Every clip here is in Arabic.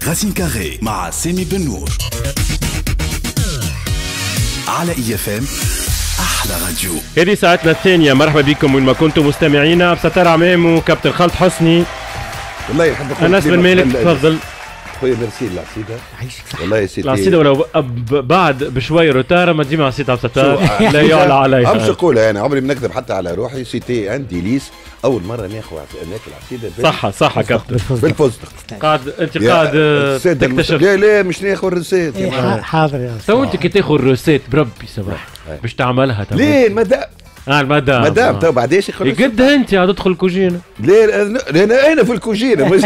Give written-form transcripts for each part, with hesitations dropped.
غاسين كاري مع سامي بن نور على IFM أحلى راديو. هذه ساعتنا الثانية، مرحبا بكم وين ما كنتم مستمعينا. بستار عمام وكابتن خالد حسني. والله يحب أنس بن مالك، تفضل. خويا ميرسي العصيدة. والله يا سيدي العصيدة ولو بعد بشوي روتار ما ديما عصيدة بستار لا يعلى عليها. أمس نقولها أنا عمري ما نكذب حتى على روحي. سيتي عندي ليس أول مرة ناخذ العصيدة صح كابتن بالفستق. قاعد أنت قاعد تكتشف. لا مش ناخذ الرسيت. حاضر يا تو أنت كي تاخذ الروسيت بربي صباح باش تعملها تمام. ليه المدام المدام تو بعديش يخرج يقد انت عاد تدخل الكوجينه. ليه انا في الكوجينه مش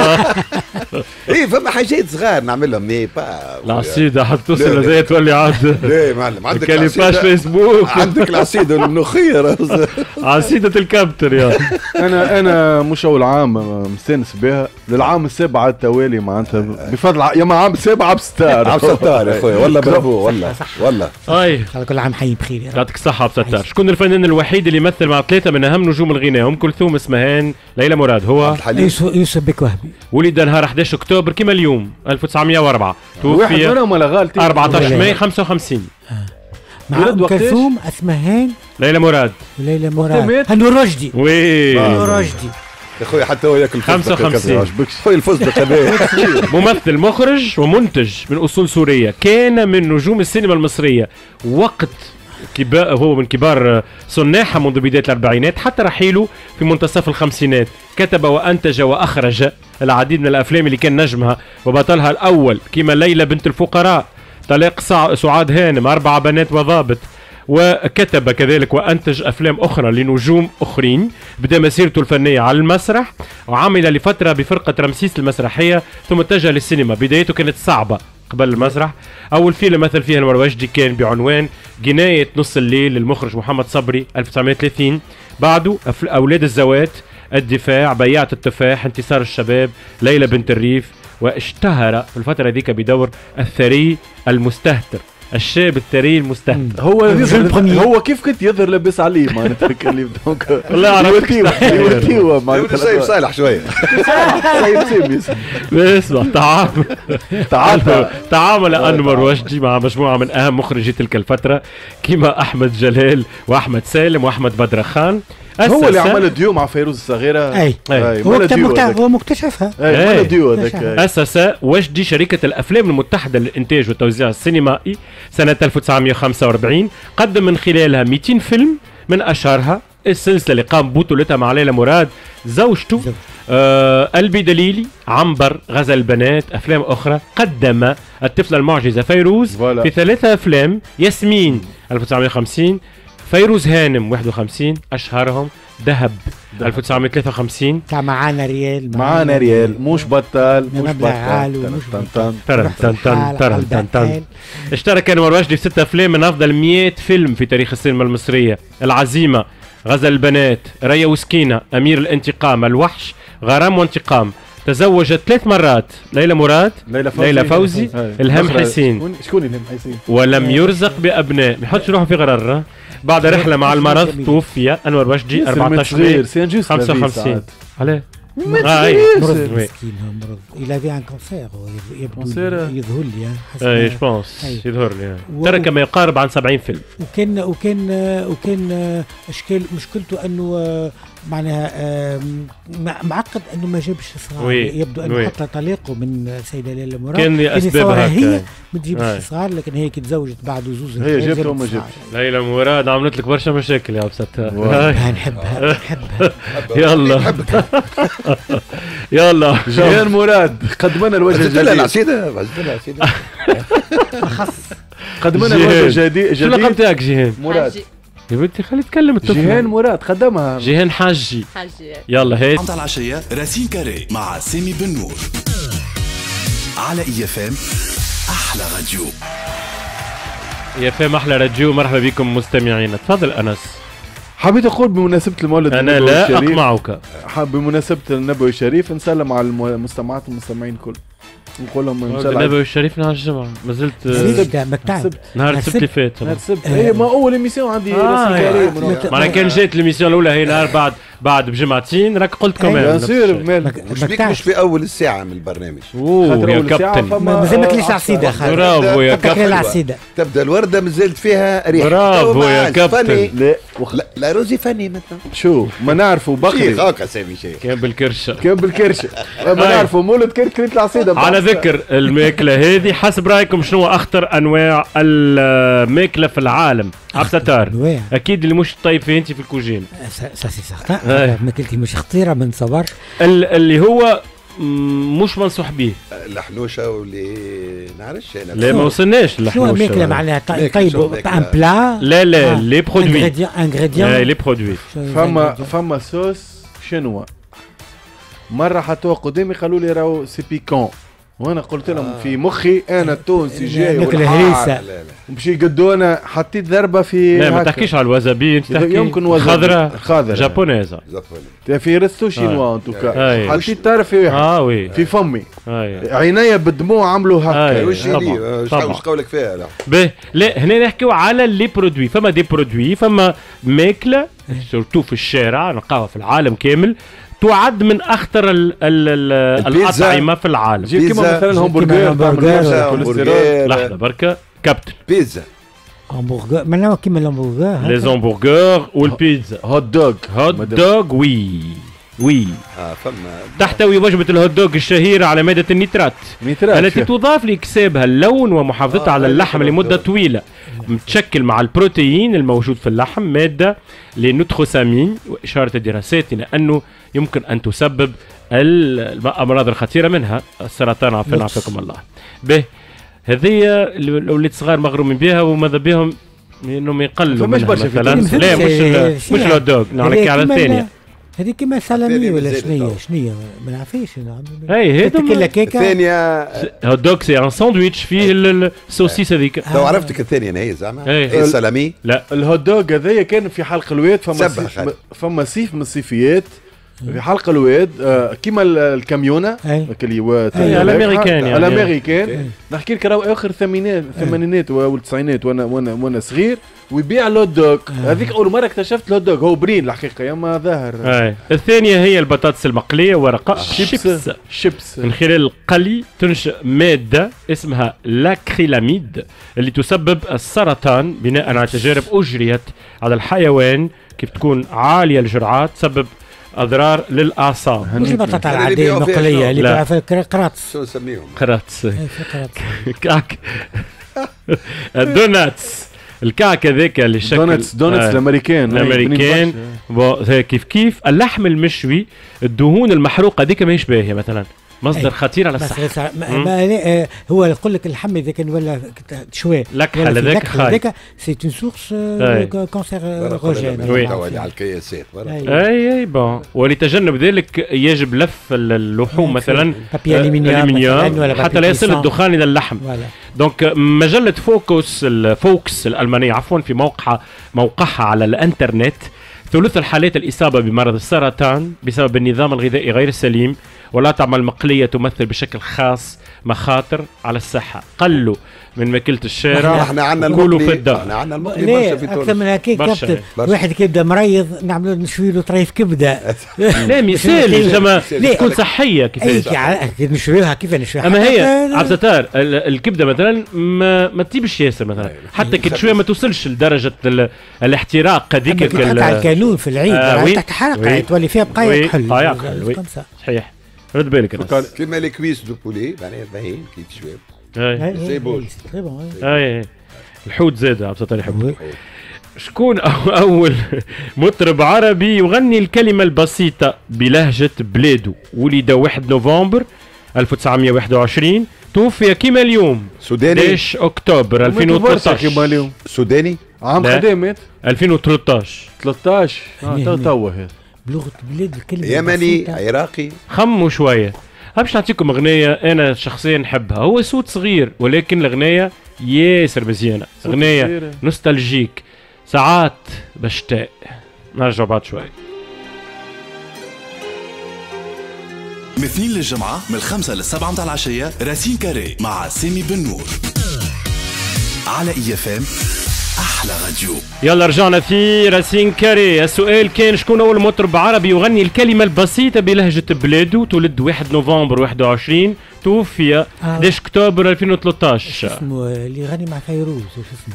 ايه فما حاجات صغار نعملهم مي با العصيده حتى توصل لذي تولي عاد. ليه معلم عندك كليباج فيسبوك، عندك العصيده المنوخيه عصيده الكابتر يا انا مش اول عام مستانس بها، للعام السابع على التوالي معناتها بفضل يا ما عام السابع بستار يا خويا. والله برافو والله اي كل عام حي بخير. يعطيك الصحه بستار. شكون الفنان الوحيد اللي يمثل مع ثلاثه من اهم نجوم الغناء؟ ام كلثوم، اسمهان، ليلى مراد. هو يوسف بك وهبي. ولد نهار 11 اكتوبر كما اليوم 1904. توفي 14 ماي 55. مع ام كلثوم، اسمهان، ليلى مراد نور رشدي. نور رشدي يا خويا حتى هو ياكل 55. خويا الفستق هذا. ممثل مخرج ومنتج من اصول سوريه، كان من نجوم السينما المصريه وقت هو من كبار صناعها منذ بداية الأربعينات حتى رحيله في منتصف الخمسينات. كتب وأنتج وأخرج العديد من الأفلام اللي كان نجمها وبطلها الأول كما ليلى بنت الفقراء، طلاق سعاد هانم، 4 بنات وضابط. وكتب كذلك وأنتج أفلام أخرى لنجوم أخرين. بدأ مسيرته الفنية على المسرح وعمل لفترة بفرقة رمسيس المسرحية ثم اتجه للسينما. بدايته كانت صعبة قبل المسرح. أول فيلم مثل فيها المروجدي كان بعنوان جناية نص الليل للمخرج محمد صبري 1930. بعده أولاد الزوات، الدفاع، بياعة التفاح، انتصار الشباب، ليلى بنت الريف. واشتهر في الفترة ذيك بدور الثري المستهتر، الشاب الثري المستهتر. هو كيف كنت يظهر لاباس عليه معناتها الكلام دونك والله عرفت يوتيوه معناتها سايب صالح شويه. سايب اسمع تعامل أنور وجدي مع مجموعة من أهم مخرجي تلك الفترة كما أحمد جلال وأحمد سالم وأحمد بدر خان. هو اللي عمل ديو مع فيروز الصغيرة. هو مكتشفها. أسس وجدي شركة الأفلام المتحدة للإنتاج والتوزيع السينمائي سنة 1945. قدم من خلالها 200 فيلم، من أشهرها السلسلة اللي قام بطولتها مع ليلى مراد، زوجته، قلبي دليلي، عنبر، غزل البنات، أفلام أخرى. قدم الطفلة المعجزة فيروز في 3 أفلام، ياسمين 1950، فيروز هانم 51، أشهرهم دهب 1953. معانا ريال مش بطال اشترك أنور وجدي في 6 أفلام من أفضل 100 فيلم في تاريخ السينما المصرية: العزيمة، غزل البنات، ريا وسكينة، أمير الانتقام، الوحش، غرام وانتقام. تزوجت 3 مرات: ليلى مراد، ليلى فوزي، إلهام حسين. شكون إلهام حسين؟ ولم يرزق بأبناء، ما يحطش روحه في غرر. بعد رحلة مع المرض توفي أنور وجدي 14 ماي 55. عليه مرض مسكين، مرض إلى في عن كونسير يظهر لي. اي جبونس يظهر لي ترك ما يقارب عن 70 فيلم. وكان اشكال مشكلته انه معناها معقد انه ما جابش صغار. يبدو انه حتى طليقه من سيدة ليلى مراد كان اسبابها هي ما تجيبش صغار، لكن هي كي تزوجت بعد زوز هي جابته وما جابش. ليلى مراد عملت لك برشا مشاكل يا بسطها. نحبها يلا يلا جيهان مراد قدم لنا الوجه الجديد. العصيدة قدم لنا الوجه الجديد. شو اللقب تاعك جيهان مراد؟ يا بنتي خلي يتكلم الطفل. جيهان مراد قدمها. جيهان حاجي. يلا هات مع العشية راسين كاري مع سامي بن نور على IFM أحلى راديو. IFM أحلى راديو. مرحبا بكم مستمعينا. تفضل أنس. حبيت أقول بمناسبة المولد أنا النبوي لا الشريف، أقمعك. بمناسبة النبوي الشريف نسلم على المستمعات والمستمعين كل. نقول لهم ان شاء الله النبوي الشريف نهار الجمعه ما زلت مكتعب نهار السبت اللي فات نهار السبت اي ما اول ايميسيون عندي معناها كان جات الاميسيون الاولى هي نهار بعد بجمعتين راك قلت كمان بيان سور مش في اول الساعه من البرنامج يا كابتن مازال ما كليش عصيده خالد برافو يا كابتن تبدا الورده مازالت فيها ريحه برافو يا كابتن لا روزي فني مثلا شو ما نعرفوا بقري شيخ هاكا سامي شيخ كان بالكرشه كان بالكرشه ما نعرفوا مولد كركريت العصيده. على ذكر الماكله هذه حسب رايكم شنو اخطر انواع الماكله في العالم؟ عبستار اكيد اللي مش طيب فيه انت في الكوجين ساسي سخطاء ماكلتي مش خطيره من صبر اللي هو مش منصوح به الحنوشه واللي نعرفش انا لا ما وصلناش شنو ماكله معناها طيب ان بلا لا لي برودوي انغريديون لي برودوي فما صوص شنو مره حطوها قدامي قالوا لي راهو سي بيكون وانا قلت لهم في مخي انا التونسي جاي والحار باش يقدونا حطيت ضربه في لا ما تحكيش على الوزابي انت تحكي يمكن وزابي خضراء جابونيزا في ريستو شينوا ان توكا حطيت طرف في وي في فمي عينيا بالدموع عملوا هكا وش قولك فيها باهي لا هنا نحكيو على لي برودوي فما دي برودوي فما ماكله سورتو في الشارع نلقاوها في العالم كامل تعد من اخطر الاطعمه في العالم كيما مثلا همبرجر لحظه بركه كابتن بيتزا همبرجر معناها كيما الهمبرجر لي همبرجر والبيتزا هوت دوغ وي فما تحتوي وجبة الهوت دوغ الشهيرة على مادة النيترات التي تضاف لإكسابها اللون ومحافظتها على اللحم لمدة طويلة متشكل مع البروتين الموجود في اللحم مادة لنوتروسامين وإشارة دراساتنا أنه يمكن أن تسبب الأمراض الخطيرة منها السرطان عافاكم الله. به هذه الأولاد الصغار مغرومين بها وماذا بهم انهم يقلوا منها مثلا. لا مش الهوت دوغ نحكي على الثانيه هذه كيما سلامي ولا شنية ما نعرفش اي هذا الثانيه هوت دوغ سي ان ساندويتش فيه السوسيس هذيك لو عرفتك الثانيه هي زعما اي سلامي لا الهوت دوغ هذايا كان في حلق الواد فما صيف من الصيفيات في حلقة الواد كيما الكاميونة كليوات الامريكان نحكي لك راهو اخر الثمانينات والتسعينات وانا صغير ويبيع الهوت دوغ هذيك اول مرة اكتشفت الهوت دوغ هو برين الحقيقة يا ما ظاهر. الثانية هي البطاطس المقلية ورقاء شيبس من خلال القلي تنشئ مادة اسمها لاكريلاميد اللي تسبب السرطان بناء على تجارب اجريت على الحيوان كيف تكون عالية الجرعات تسبب اضرار للاعصاب. مش البطاطا العاديه المقليه اللي بقى في قراطس شو نسميهم قراطس كعك الدوناتس الكعك هذاك اللي شكل دوناتس الامريكان كيف اللحم المشوي الدهون المحروقه هذيك ماهيش باهيه مثلا مصدر خطير على الصحة. هو يقول لك اللحم إذا كان ولا شوي لكحة هذاك سي اون سورس كانسيروجين على الكياسات. اي بون ولتجنب ذلك يجب لف اللحوم مثلا الالومنيوم حتى لا يصل الدخان الى اللحم. دونك مجلة فوكس الألمانية عفوا في موقعها على الانترنت ثلث الحالات الإصابة بمرض السرطان بسبب النظام الغذائي غير السليم والأطعمة المقلية تمثل بشكل خاص مخاطر على الصحة. قلوا من ماكلة الشارع احنا عندنا المقلي في الدار. احنا عندنا المقلي برشا في تونس اكثر من هكاك واحد كيبدا مريض نعملوا نشوي له طريف كبده لا مثال زعما تكون صحيه كيفاش نشويها كيف نشويها. اما هي عبد الستار الكبده مثلا ما تطيبش ياسر مثلا حتى كي تشويها ما توصلش لدرجه الاحتراق هذيك على الكانون في العيد تحت حرقه تولي فيها بقايا كحل صحيح. رد بالك الناس كيما لي كويس دو بولي معناها باهيين كي تشوي سي بون الحوت زاد عبد الستار يحبه. شكون أول مطرب عربي يغني الكلمة البسيطة بلهجة بلادو؟ ولد 1 نوفمبر 1921 توفي كيما اليوم سوداني 11 أكتوبر 2013 كيما اليوم سوداني عام قدامت 2013 توا هذا بلغة بلاد الكلمة يمني عراقي. خموا شوية. باش نعطيكم اغنيه انا شخصيا نحبها هو صوت صغير ولكن الاغنيه ياسر مزيانه اغنيه نوستالجيك ساعات بشتاق. نرجع بعد شوي. من 2 للجمعة من 5 ل7 متاع العشية راسين كاري مع سامي بن نور على EFM أحلى راديو. يلا رجعنا في راسين كاري. السؤال كان شكون أول مطرب عربي يغني الكلمة البسيطة بلهجة بلاده؟ تولد 1 نوفمبر 21، توفي 11 أكتوبر 2013. شو اسمه اللي يغني مع فيروز؟ شو اسمه؟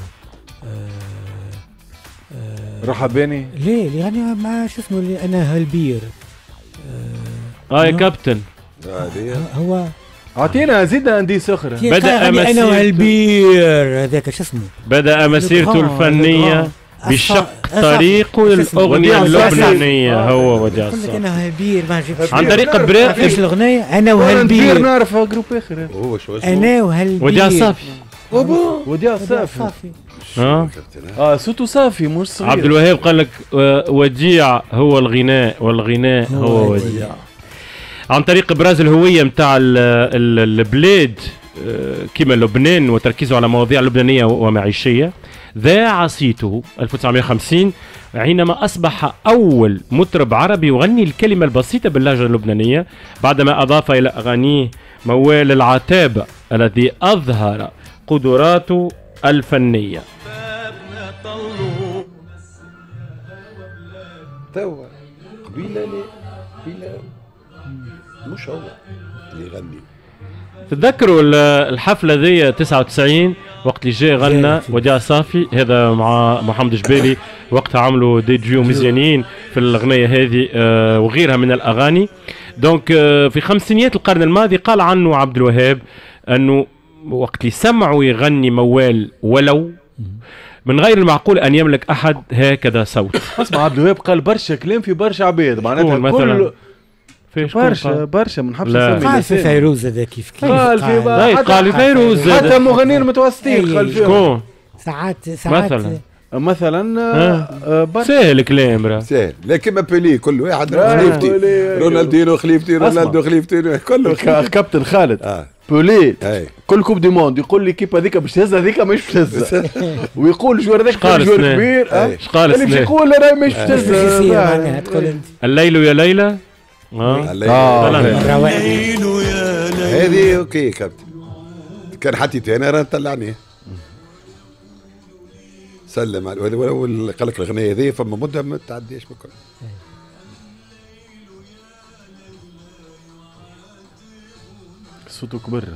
رحباني؟ ليه اللي يغني مع شو اسمه اللي أنا هالبير؟ يا كابتن هو اعطينا زيدنا انديس اخرى. بدأ انا وهالبير هذاك شو اسمه؟ بدأ مسيرته الفنية بشق طريقه للأغنية اللبنانية. هو وديع الصافي. انا وهالبير ما جبتش عن طريق برا ايش الأغنية؟ انا وهالبير نعرف جروب اخر. هو شو اسمه؟ انا وهالبير وديع الصافي. وديع الصافي. صوته صافي مش صغير. عبد الوهاب قال لك وديع هو الغناء والغناء هو وديع. عن طريق ابراز الهويه نتاع البلاد كما لبنان وتركيزه على مواضيع لبنانيه ومعيشيه، ذاع صيته 1950 حينما اصبح اول مطرب عربي يغني الكلمه البسيطه باللهجه اللبنانيه، بعدما اضاف الى اغانيه موال العتابه الذي اظهر قدراته الفنيه. توا قبيله مش هو اللي يغني. تتذكروا الحفلة ذي 99 وقت اللي جاء غنى وديع الصافي هذا مع محمد جبالي، وقتها عملوا دي جيو مزيانين في الأغنية هذه وغيرها من الأغاني. دونك في خمسينيات القرن الماضي قال عنه عبد الوهاب أنه وقت اللي سمعوا يغني موال ولو من غير المعقول أن يملك أحد هكذا صوت. اسمع عبد الوهاب قال برشا كلام في برشا عباد معناتها كل برشا ما نحبش نسمي. قال في فيروز هذا كيف قال في فيروز حتى مغنيين متوسطين قال فيهم ساعات مثلا سهل كلام سهل لكن ما بيلي كل واحد خليفتي رونالدينو خليفتي رونالدو خليفتي كله كابتن خالد بولي كل كوب دي موند يقول لي كيب هذيك باش تهز هذيك مش تهز ويقول جوار هذاك جوار كبير ايش قال اللي باش يقول راهي مش تهز. الليل يا ليلى هذه اوكي كابتن كان حتى انا راه طلعني سلم على ولو قال لك الاغنيه هذه فما مده ما تعديش بكره. صوته كبر.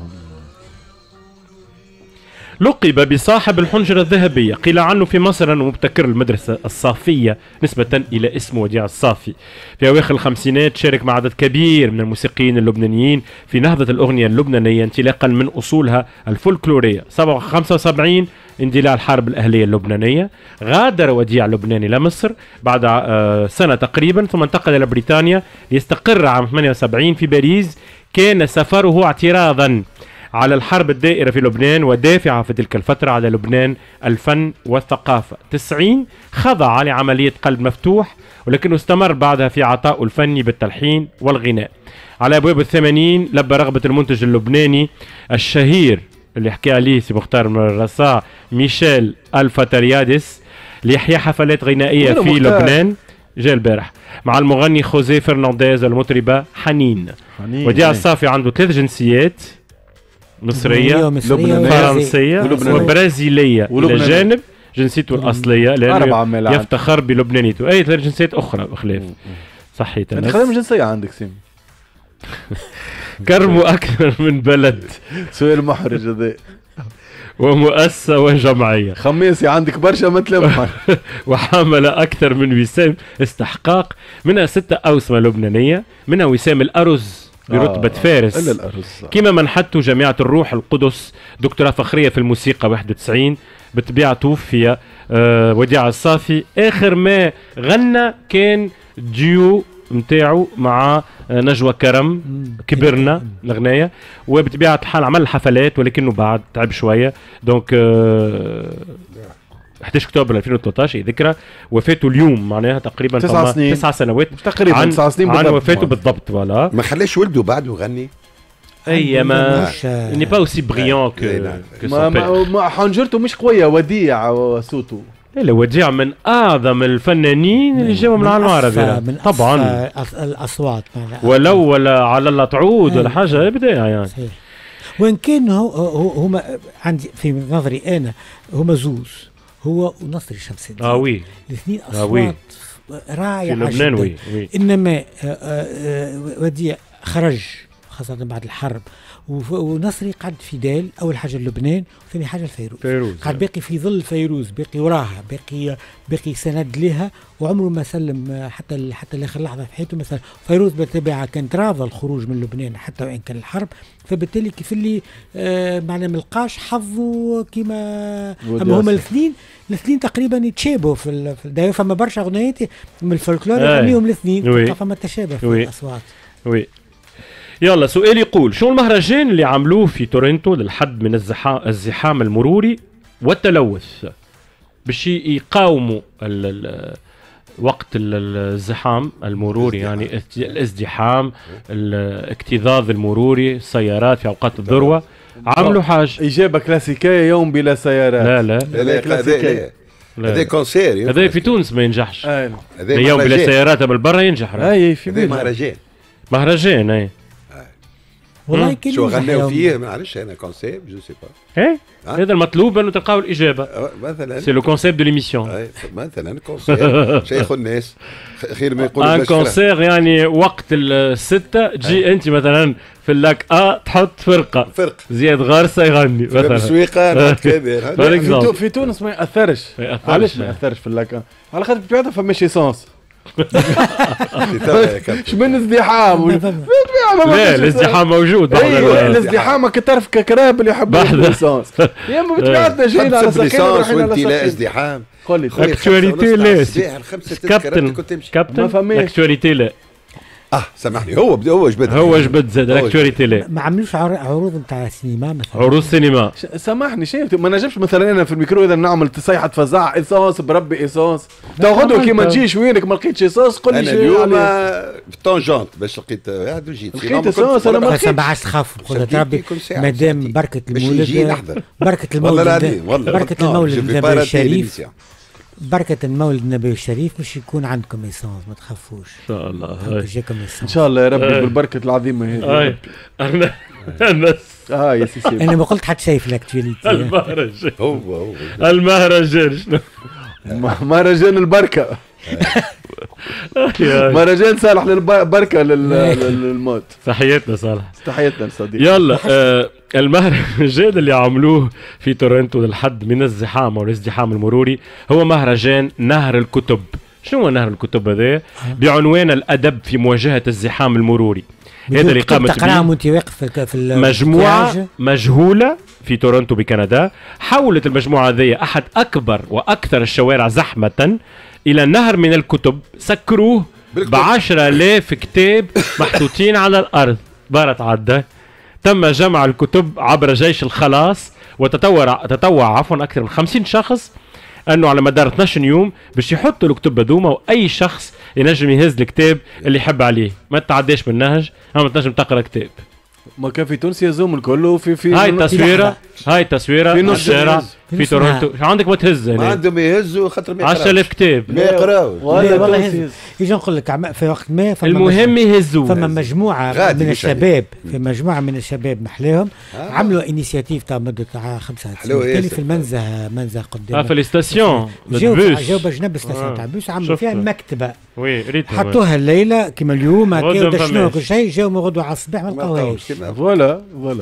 لقب بصاحب الحنجرة الذهبية، قيل عنه في مصر أنه مبتكر المدرسة الصافية نسبة إلى اسمه وديع الصافي. في أواخر الخمسينات شارك مع عدد كبير من الموسيقيين اللبنانيين في نهضة الأغنية اللبنانية انطلاقا من أصولها الفولكلورية. 75 اندلاع الحرب الأهلية اللبنانية، غادر وديع لبنان إلى مصر بعد سنة تقريبا، ثم انتقل إلى بريطانيا ليستقر عام 78 في باريس. كان سفره اعتراضا على الحرب الدائرة في لبنان ودافع في تلك الفترة على لبنان الفن والثقافة. 90 خضع لعملية قلب مفتوح، ولكنه استمر بعدها في عطائه الفني بالتلحين والغناء. على أبواب 80 لبى رغبة المنتج اللبناني الشهير اللي حكى عليه سي مختار من الرصاع ميشيل الفتريادس ليحيى حفلات غنائية في لبنان جاء البارح مع المغني خوزيه فرنانديز والمطربة حنين. وديع الصافي عنده 3 جنسيات، مصرية فرنسية وبرازيلية إلى جانب جنسيته الأصلية لأنه يفتخر بلبنانيته. أي 3 جنسيات أخرى بخلاف صحيح. أنت خدم جنسية عندك سيم كرموا أكثر من بلد. سؤال محرج هذا. ومؤسسة وجمعية. خميسي عندك برشا مثل وحمل أكثر من وسام استحقاق، منها 6 أوسمة لبنانية، منها وسام الأرز برتبة فارس كما منحته جامعة الروح القدس دكتوراه فخرية في الموسيقى 91. بالطبيعة توفي وديع الصافي. آخر ما غنى كان ديو متاعه مع نجوى كرم كبرنا الأغنية، وبطبيعة الحال عمل حفلات ولكنه بعد تعب شوية. دونك 11 أكتوبر 2013 ذكرى وفاته اليوم، معناها تقريبا 9 سنوات تقريبا 9 سنين عن وفاته بالضبط. فوالا ما خلاش ولده بعده يغني. اي ما ني با اوسي بريون كو ما حنجرته مش قويه وديع وصوته وديع من اعظم الفنانين اللي جاوا من العالم العربي طبعا الاصوات ولا على الطعود ولا حاجه ابداع يعني صحيح. وان كان هما عندي في نظري انا هما زوز هو ونصري شمس الدين وي الاثنين اصوات رائعه في لبنان وي. انما وديع خرج خاصة بعد الحرب ونصري قعد في دال أول حاجة لبنان وثاني حاجة الفيروز قعد باقي في ظل فيروز باقي وراها باقي سند لها وعمره ما سلم حتى لاخر لحظة في حياته مثلا فيروز بالتبعة كانت راضى الخروج من لبنان حتى وإن كان الحرب فبالتالي كيف اللي معنا ملقاش حظه كما أما هما الاثنين تقريبا يتشابهوا في الدايره فما برشا أغنيات من الفولكلور يغنيهم الاثنين فما تشابه في الأصوات وي. يلا سؤال يقول شو المهرجان اللي عملوه في تورنتو للحد من الزحام المروري والتلوث باش يقاوموا وقت الزحام المروري يعني الازدحام الاكتظاظ المروري السيارات في اوقات الذروه عملوا حاجه اجابه كلاسيكيه يوم بلا سيارات لا هذا كونسير هذا في تونس ما ينجحش يوم بلا سيارات بالبرا ينجح اي في مهرجان اي والله كان شو غناو فيه ما نعرفش انا كونسيبت جو سي با ايه هذا المطلوب انه تلقاو الاجابه مثلا سي لو كونسيبت دو ليميسيون مثلا كونسير شيخ الناس خير ما يقولوا ان كونسير يعني وقت الستة تجي انت مثلا في اللاك تحط فرقه زياد غارسه يغني مثلا سويقه كذا في تونس ما ياثرش علاش ما ياثرش في اللاك على خاطر بتاعتها فماش ايسونس شمن ازدحام لا الازدحام موجود الازدحام كتعرف ككراب اللي يحب الليسانس يا اما بتبعتنا جايين على ليسانس وانت لا ازدحام قول لي اكتواليتي لا كابتن اكتواليتي لا سامحني هو جبد زاد الاكتواليتي لا ما عملوش عروض نتاع سينما مثلا عروض سينما سامحني شيء ما نجمش مثلا انا في الميكرو اذا نعمل تصيحه فزاعه ايسونس بربي ايسونس تو غدوه كي ما تجيش وينك ما لقيتش ايسونس قول لي انا اليوم بالطونجونت باش لقيت واحد وجيت لقيت ايسونس انا ما لقيتش ما عادش تخاف قلت ربي مادام بركه المولد بركه المولد النبوي الشريف بركة المولد النبوي الشريف مش يكون عندكم ايسانس ما تخافوش ان شاء الله ان شاء الله يا ربي بالبركة العظيمة هذه يا سيدي انا ما قلت حتى شيء في الاكتواليتي المهرجان هو المهرجان شنو مهرجان البركة مهرجان صالح للبركة للموت تحياتنا صالح تحياتنا لصديق يلا المهرجان اللي عملوه في تورنتو للحد من الزحام والازدحام المروري هو مهرجان نهر الكتب. شنو هو نهر الكتب هذا؟ بعنوان الأدب في مواجهة الزحام المروري. هذا اللي قامت تقراهم وانت واقف في مجموعة مجهولة في تورنتو بكندا. حولت المجموعة هذه أحد أكبر وأكثر الشوارع زحمة إلى نهر من الكتب. سكروه ب10,000 كتاب محطوطين على الأرض. بارت عدة. تم جمع الكتب عبر جيش الخلاص وتطوع أكثر من 50 شخص أنه على مدار 12 يوم باش يحطوا الكتب هذوما، وأي شخص ينجم يهز الكتاب اللي يحب عليه. ما تعديش من النهج، أما تنجم تقرأ كتاب. ما كان في تونس يزوم الكل في هاي تصويره في الشارع في تورنتو. عندك ما تهز ما عندهم يهزوا خاطر ما 10,000 كتاب ما يقراوش والله. يجي نقول لك في وقت ما المهم يهزوا. فما مجموعه من الشباب في محلاهم عملوا انيشيتيف تاع مده 5 سنين في المنزه قدام في الاستاسيون جاوا بجنب الاستاسيون تاع البوس. عملوا فيها مكتبه حطوها الليله كما اليوم هكا دشنوا كل شيء. جاوا غدوه على الصباح ما لقاوهاش. فوالا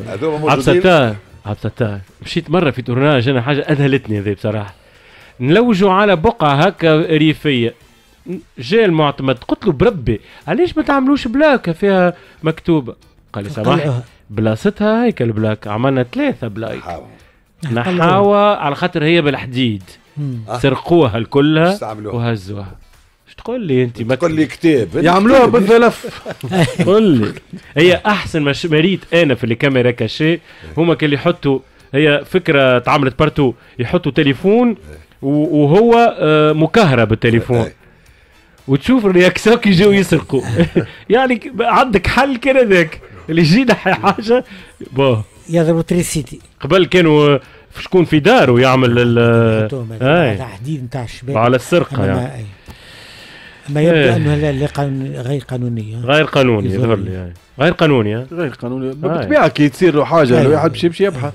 عبد مشيت مره في تورناج انا حاجه اذهلتني ذي بصراحه. نلوجوا على بقعه هكا ريفيه. جاء المعتمد قلت له بربي علاش ما تعملوش بلاكه فيها مكتوبه؟ قال لي سامح بلاصتها هيك البلاك. عملنا 3 بلاك نحاوى على خاطر هي بالحديد. سرقوها الكلها وهزوها. تقول لي انت ما تقول لي كتاب يعملوها بالظلف. قول لي هي احسن ما مريت انا في الكاميرا كاشي. هما كانوا يحطوا، هي فكره اتعملت بارتو، يحطوا تليفون وهو مكهرب التليفون وتشوف الرياكسيون كي يجوا يسرقوا. يعني عندك حل كده ذاك اللي يجينا حاجه يضربوا تريسيتي. قبل كانوا شكون في داره يعمل تحديد نتاع الشباب على السرقه يعني. ما يبدو انه غير قانونيه. غير قانوني يظهر لي يعني. غير قانوني غير قانوني بالطبيعه كي تصير له حاجه الواحد باش يبحث.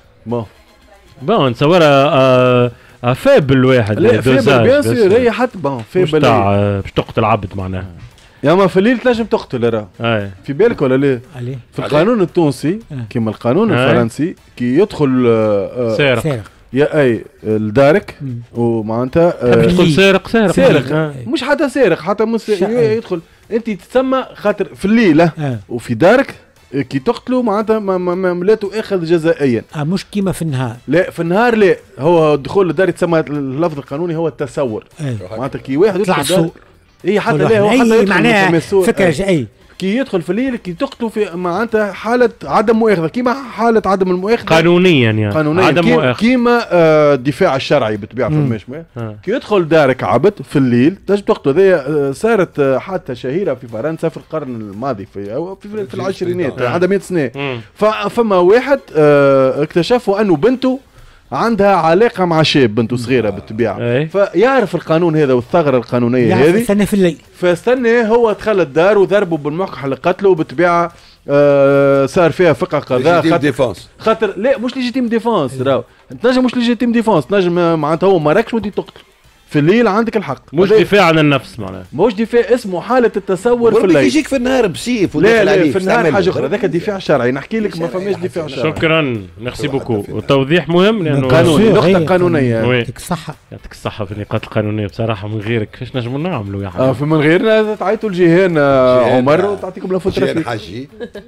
بون نتصورها فابل الواحد. لا فابل بيان سور هي حتى بون فابل باش تقتل عبد معناها. يا ما في الليل تنجم تقتل راه. في بالك ولا لا؟ في القانون التونسي كما القانون الفرنسي كي يدخل سارق يا لدارك ومعناتها يدخل سارق مش حتى سارق حتى يدخل انت تسمى خاطر في الليل وفي دارك كي تقتلوا معناتها لا تؤخذ جزائيا. مش كيما في النهار. لا في النهار لا، هو الدخول للدار يتسمى اللفظ القانوني هو التسور. معناتها كي واحد يطلع السوق. اي حتى لا هو حتى معناها فكره جاي كي يدخل في الليل كي تقتلوا في معناتها حاله عدم مؤاخذه كيما حاله عدم المؤاخذه قانونيا يعني قانونيا عدم مؤاخذه كيما الدفاع الشرعي بالطبيعه فماش كي يدخل دارك عبد في الليل تنجم تقتله. هذه صارت حادثه شهيره في فرنسا في القرن الماضي في العشرينات عندها 100 سنه. فما واحد اكتشفوا انه بنته عندها علاقة مع شاب بنته صغيرة بالطبيعة فيعرف القانون هذا والثغرة القانونية هذه يستنى في الليل فاستنى هو دخل الدار وضربه بالمحكح لقتله وبالطبيعة صار فيها فقه قضاء خاطر لا مش ليجيتيم ديفونس راهو تنجم مش ليجيتيم ديفونس تنجم معناتها هو ما راكش وانت تقتل في الليل عندك الحق مش دفاع عن النفس معناها مش دفاع اسمه حالة التصور في الليل يجيك في النهار بسيف لا في النهار حاجة أخرى ذاك الدفاع الشرعي نحكي لك ما فماش دفاع شرعي. شكرا ميرسي بوكو وتوضيح مهم لأنه قانوني نقطة قانونية يعطيك الصحة يعطيك الصحة في النقاط القانونية بصراحة من غيرك كيفاش نجموا نعملوا يا حبيبي من غيرنا تعيطوا الجيهان عمر وتعطيكم لفوت رفيق حاجي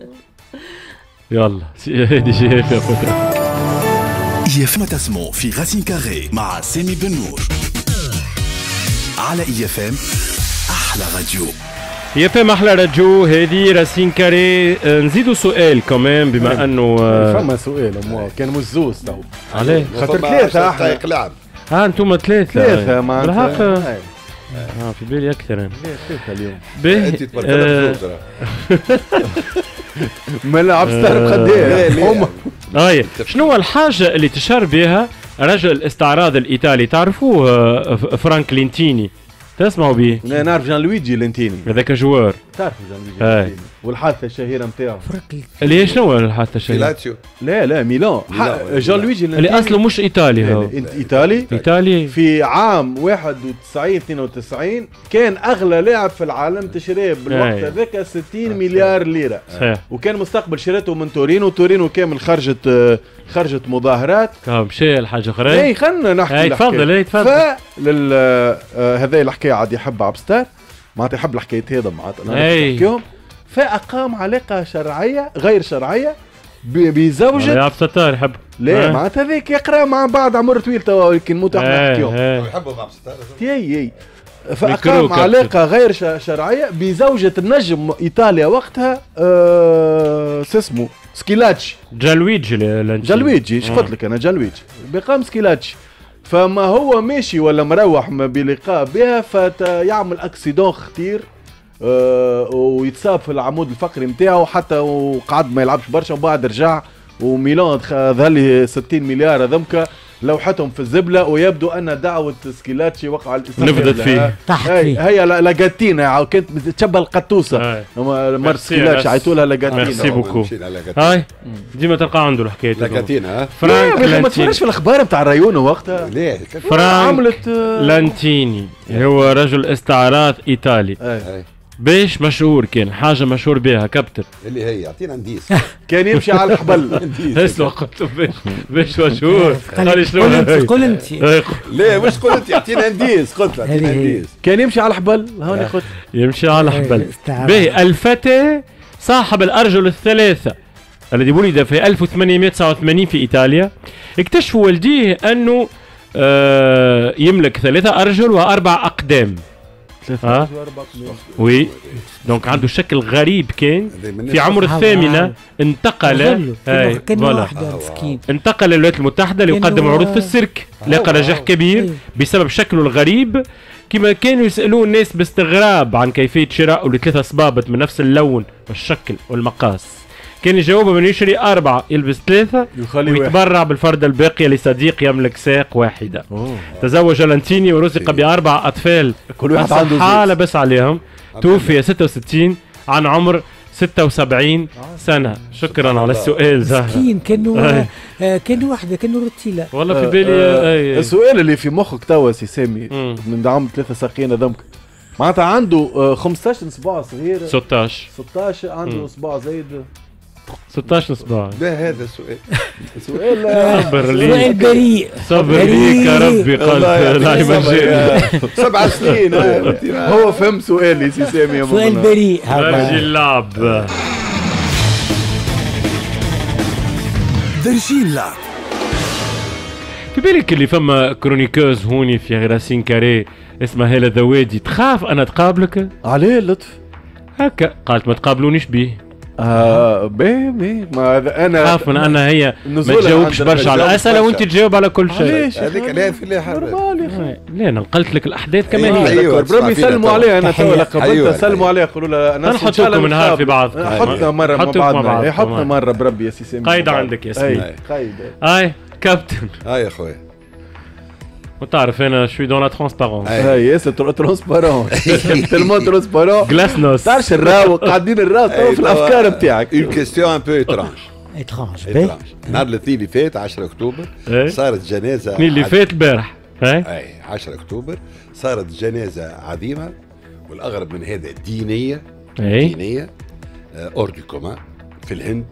يلا هذه جيهان فيها فوت رفيق. IFM تسمو في غاسين كاري مع سامي بن نور على IFM أحلى راديو. IFM أحلى راديو هذه راسين كاري. نزيدوا سؤال كمان بما أنه فما سؤال كان مزوز تو عليه خاطر ثلاثة أحلى لعب أنتم ثلاثة معناتها في بالي أكثر أنا ثلاثة اليوم أنت تبرك ما لعب ستار قديه شنو الحاجة اللي تشار بها رجل الاستعراض الإيطالي تعرفوه فرانك لينتيني تسمعوا به؟ لا نعرف جان لويجي لينتيني هذاك جوار تعرف جان لويجي لينتيني والحادثة الشهيرة نتاعو اللي شنو الحادثة الشهيرة؟ لا ميلان جان لويجي اللي أصله مش إيطالي هو إيطالي في عام 91-92 كان أغلى لاعب في العالم تشريه بالوقت هذاك 60 مليار ليرة صحيح. وكان مستقبل شريته من تورينو كامل خرجت مظاهرات مشي الحاجة أخرى اي خلنا نحكي تفضل هذا الحكاية عاد يحب عبستار معناتها يحب الحكاية هذا معناتها نحكيهم فأقام علاقة شرعية غير شرعية بزوجة عبد الستار يحب لا معناتها هذيك يقرا مع بعض عمر طويل توا ولكن مو نحكيهم يحبوا مع عبد الستار فأقام علاقة غير شرعية بزوجة النجم إيطاليا وقتها اسمه سكيلاتشي جالويجي قلت لك أنا جالويجي بقام سكيلاتشي فما هو ماشي ولا مروح بلقاء بها فيعمل اكسيدون خطير ويتصاب في العمود الفقري نتاعو حتى وقعد ما يلعبش برشا وبعد رجع وميلان ظهر لي 60 مليار هذمك لوحتهم في الزبله ويبدو ان دعوه سكيلاتشي وقع نفذت فيه هي لاجاتينا كانت تشبه القطوسه مر سكيلاتشي عيطوا لها لاجاتينا ميرسي بوكو هاي ديما تلقى عنده الحكايه لاجاتينا فرانك ما تفرجش في الاخبار نتاع الريون وقتها ليه فرانك لانتيني هو رجل استعراض ايطالي باش مشهور كان حاجه مشهور بها كابتن اللي هي اعطينا نديس كان يمشي على الحبل اسمع قلت باش مشهور قال شنو قول انت ليه مش قول انت اعطينا نديس قلت اعطينا نديس كان يمشي على الحبل هوني قلت يمشي على الحبل باهي الفتى صاحب الارجل الثلاثه الذي ولد في 1889 في ايطاليا اكتشفوا والديه انه يملك 3 أرجل و4 أقدام وي دونك عنده شكل غريب كان في عمر الثامنة انتقل انتقل للولايات المتحدة ليقدم عروض في السيرك لقى نجاح كبير بسبب شكله الغريب كما كانوا يسألون الناس باستغراب عن كيفية شراء ل3 صبابط من نفس اللون والشكل والمقاس كان يجاوبه من يشري 4 يلبس 3 ويتبرع بالفردة الباقية لصديق يملك ساق واحدة. تزوج لانتيني ورزق ب4 أطفال، كل واحد عنده حالة بس عليهم. توفي 66 عن عمر 76 سنة. شكرا على السؤال زهرة. مسكين كانوا وحده كانوا روتيلا. والله في بالي السؤال اللي في مخك توا سي سامي من عام 3 ساقين هذمك معناتها عنده 15 صباع صغير 16 عنده صباع زايد 16 صباع. لا هذا السؤال سؤال سؤال بريء. صبر ليك يا ربي. قال لا مجال 7 سنين هو فهم سؤالي سي سامي. سؤال بريء. درجي اللعب. درجي اللعب. في بالك اللي فما كرونيكوز هوني في راسين كاري اسمها هالة ذوادي، تخاف انا تقابلك؟ عليه اللطف هكا قالت ما تقابلونيش بيه. بيه ما انا خاف من انا هي ما تجاوبش برشا على الاسئله وانت تجاوب على كل شيء. هذيك لا في اللي لا انا نقلت لك الاحداث كما هي. أيوة بربي يسلموا عليها. انا تو قبلت سلموا عليها قولوا لها انا نحطكم نهار في بعض. حطنا مره مع بعض. حطنا مره بربي يا سي سامي. قايده عندك يا سيدي. قايده. اي كابتن. يا خويا وتعرف انا شوي دون لا ترونسبارونس. اي سي ترونسبارون تلمون ترونسبارون. جلاسنوس تعرفش الراو قاعدين الراو في الافكار نتاعك. اون كيستيون ان بو اترانج. نهار الاثنين اللي فات 10 اكتوبر صارت جنازه. الاثنين اللي فات البارح. اي 10 اكتوبر صارت جنازه عظيمه والاغرب من هذا دينيه. دينيه اور دو كومان في الهند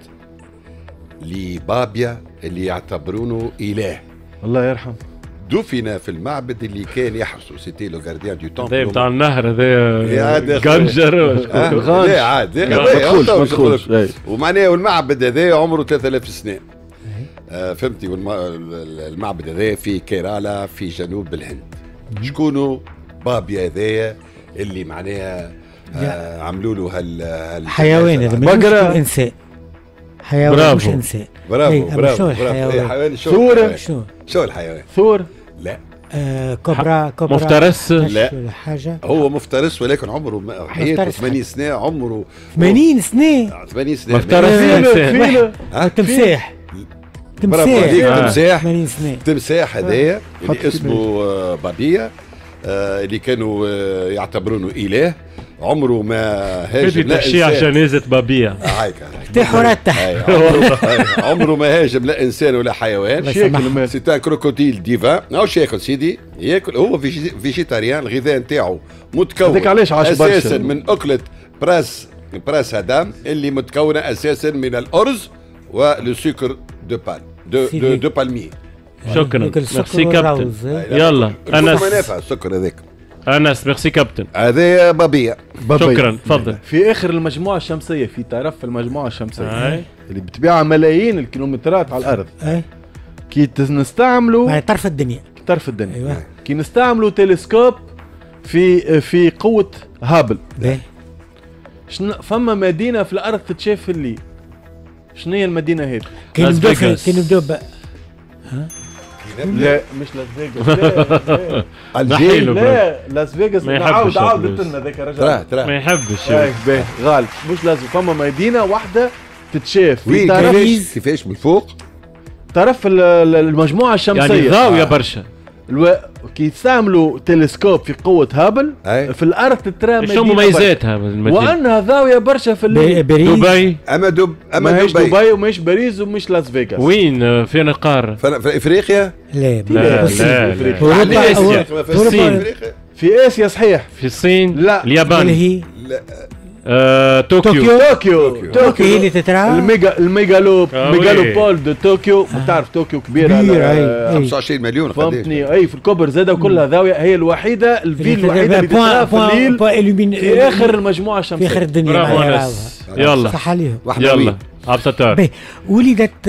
لبابيا اللي يعتبرونه اله. الله يرحم. دفن في المعبد اللي كان يحرسه سيتي لو غارديان دو تامبل. هذا بتاع النهر هذا غنجر. لا عاد ما تدخلش. ومعناه والمعبد هذا عمره 3000 سنه. فهمتي. والمعبد هذا في كيرالا في جنوب الهند. شكونوا بابيا هذايا اللي معناها عملوا له حيوان هذا مش انسان. حيوان مش انسان. برافو شو الحيوان؟ شو الحيوان؟ ثور. لا. كوبرا مفترس. لا حاجه هو مفترس ولكن عمره حياته 80 سنه. عمره 80 سنه. 80 سنه مفترس. تمساح. تمساح 80 سنه. تمساح هذايا اللي اسمه بابيا اللي كانوا يعتبرونه اله. عمره ما هاجم لا تشيع جنازة بابيا. عمره ما هاجم لا انسان ولا حيوان. سيتا كروكوديل ديفان. ماهوش ياكل سيدي، ياكل هو فيجيتاريان. الغذاء نتاعو متكون اساسا من اكلة براس هدام اللي متكونة اساسا من الارز والسكر دو بال دو بالمي. شكرا ميرسي كابتن. يلا انس السكر هذاك. انس ميرسي كابتن. هذا بابيا. شكرا تفضل. في اخر المجموعه الشمسيه في طرف المجموعه الشمسيه اللي بتبيعها ملايين الكيلومترات على الارض. كي نستعملوا طرف الدنيا. طرف الدنيا. أيوة. كي نستعملوا تلسكوب في قوه هابل. فما مدينه في الارض تتشاف في الليل. شنو هي المدينه هذه؟ كاين بدو لا مش لاس فيغاس. الجيل لا لاس فيغاس. عاود لنا ذاك الرجل ما يحبش. غالب مش لازم. فما مدينه واحده تتشاف في كيفاش من فوق طرف المجموعه الشمسيه. يعني ضاويه برشا. كي يستعملوا تلسكوب في قوة هابل في الأرض تترى شو مميزاتها المدينة؟ وأنها ضاوية برشا في دبي. أما دبي ومش باريس ومش لاس فيغاس. وين فين القارة؟ في إفريقيا؟ لا في الصين. في آسيا صحيح. في الصين. لا اليابان. لا طوكيو هي اللي تترى. الميجالوبول دو طوكيو. بتعرف طوكيو كبيرة 25 مليون. فهمتني. اي في الكبر زادة كلها زاوية. هي الوحيدة الفيل الوحيدة اللي تترى في الليل في آخر المجموعة الشمسية في آخر الدنيا. يلا صح عليهم. يلا عبد ولدت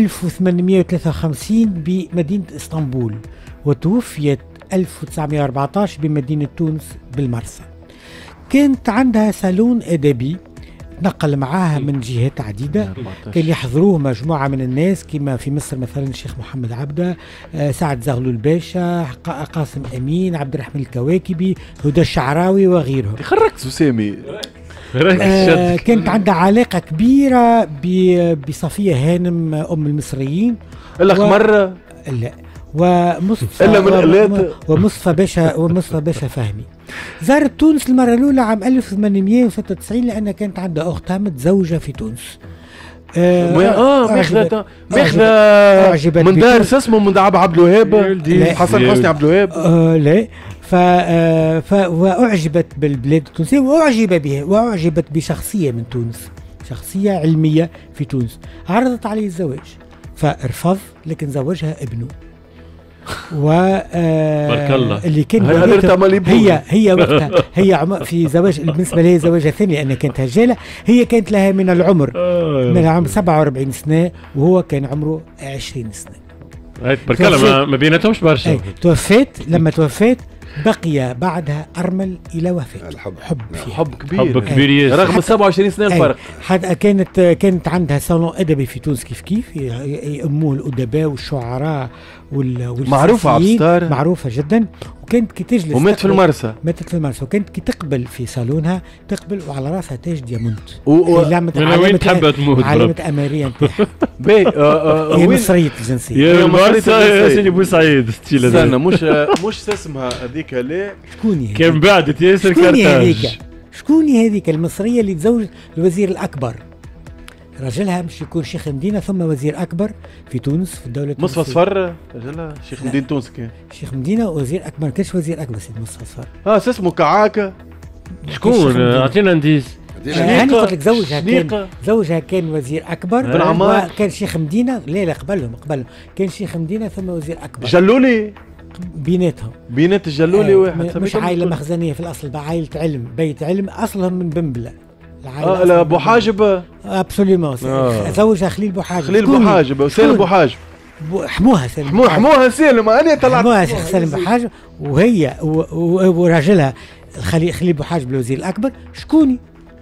1853 بمدينة اسطنبول وتوفيت 1914 بمدينة تونس بالمرسى. كانت عندها صالون أدبي تنقل معاها من جهات عديدة. كان يحضروه مجموعة من الناس كما في مصر مثلا الشيخ محمد عبده، سعد زغلول باشا، قاسم أمين، عبد الرحمن الكواكبي، هدى الشعراوي وغيرهم. خرجت سامي. كانت عندها علاقة كبيرة بصفية هانم أم المصريين الأخمر لا ومصطفى ومصطفى باشا فهمي. زارت تونس المرة الأولى عام 1896 لأنها كانت عندها أختها متزوجة في تونس. ماخذة من دارس اسمه من عبد الوهاب حسن حسني عبد الوهاب. لا وأعجبت بالبلاد التونسية وأعجب بها وأعجبت بشخصية من تونس، شخصية علمية في تونس. عرضت عليه الزواج فرفض، لكن زوجها ابنه. بارك الله اللي كان هي وقتها هي في زواج بالنسبه لها زواجها ثاني لان كانت هجاله. هي كانت لها من العمر 47 سنه وهو كان عمره 20 سنه. بارك الله ما بيناتهمش برشا. توفيت. لما توفيت بقي بعدها أرمل إلى وفاة. حب كبير رغم 27 سنة الفرق. حتى كانت عندها صالون أدبي في تونس كيف يأموه الأدباء والشعراء معروفة عبستار معروفة جدا. وكانت كي تجلس وماتت في المرسى. وكانت كي تقبل في صالونها تقبل وعلى راسها تاج ديامونت. وين تحب تموت؟ علامة أمارية نتاعها. هي مصرية الجنسية. يا المرسى يا سيدي بوسعيد. استنى مش اسمها هذيك لا شكون هي؟ كان بعدت ياسر كرتاج. شكون هذيك المصرية اللي تزوج الوزير الأكبر؟ رجلها مش يكون شيخ مدينة ثم وزير أكبر في تونس في الدولة التونسية. مصطفى صفر رجلها شيخ مدينة تونس كان شيخ مدينة وزير أكبر. كاش وزير أكبر سيد مصطفى صفر. اسمه كعاكة. شكون؟ أعطينا نديس. أنا قلت لك زوجها كان وزير أكبر بن عمار. كان شيخ مدينة. لا قبلهم كان شيخ مدينة ثم وزير أكبر. جلولي بيناتهم بينات الجلولي واحد مش عائلة مخزنية في الأصل عائلة علم بيت علم أصلهم من بنبلة. لا بوحاجب ابسوليومون زوجها خليل بوحاجب. خليل بوحاجب وسالم بوحاجب حموها سالم انا طلعت حموها سالم بوحاجب. وهي وراجلها خليل بوحاجب الوزير الأكبر. شكوني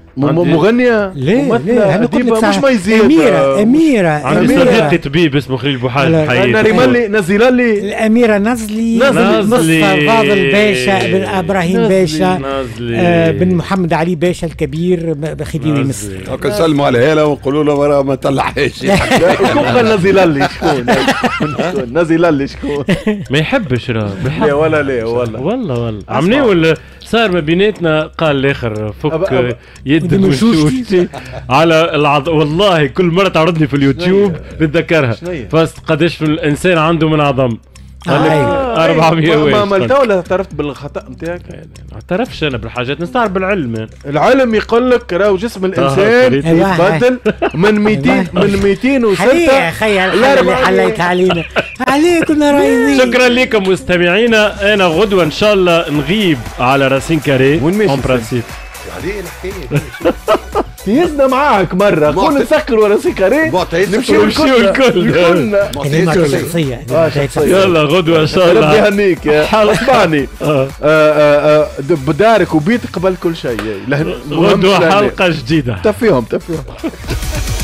مغنية لا مش ميزية أميرة صديقي طبيب اسمه خليل بوحاجب. أنا ريمالي نزيلالي الأميرة نزلي مصطفى فاضل باشا بن إبراهيم باشا بن محمد علي باشا الكبير بخديوي مصر. نسلموا على هلا ونقولوا له ما طلعهاش. شكون قال نزيلالي؟ شكون نزيلالي؟ شكون ما يحبش لا والله عمني ولا صار ما بيناتنا قال الاخر فك يد مشوشتي على والله كل مره تعرضني في اليوتيوب نتذكرها. فاست قداش الانسان عنده من عظم 400 ما عملتها ولا اعترفت بالخطا نتاعك؟ ما اعترفش انا بالحاجات نستعرف بالعلم. العلم يقول لك راهو جسم الانسان يتبدل من 206 يا اخي اللي حليت علينا عليه كنا رايحين. شكرا لكم مستمعينا. انا غدوه ان شاء الله نغيب على راسين كاري اون برانسيب. عليه الحكايه يزنا معاك مرة قول نسكر ورا سكري نمشيو الكل. يلا غدوة إن شاء الله. ربي يهنيك اسمعني بدارك وبيت قبل كل شيء. غدوة حلقة جديدة. تفيهم